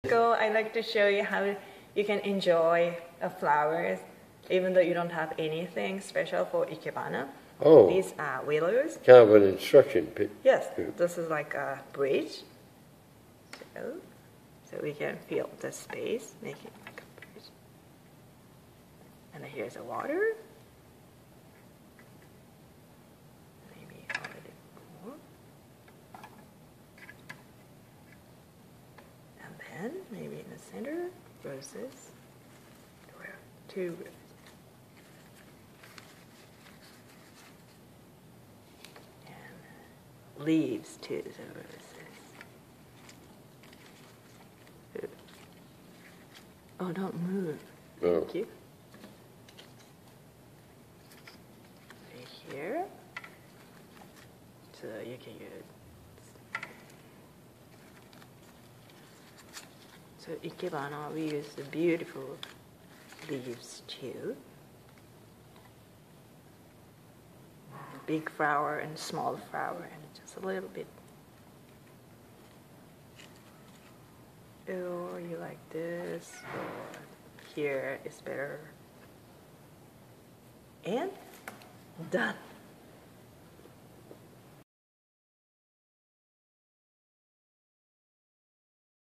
Go, I like to show you how you can enjoy flowers even though you don't have anything special for Ikebana. Oh. These are willows. Kind of an instruction pit. Yes, this is like a bridge. So we can fill the space, make it like a bridge. And here's the water. Maybe a little more. And then maybe in the center, roses. Well, 2 roses. And leaves too, the roses. Oh, don't move. Thank you. Right here. So you can use. So Ikebana, we use the beautiful leaves too. Big flower and small flower, and just a little bit. Or you like this, or here is better. And done.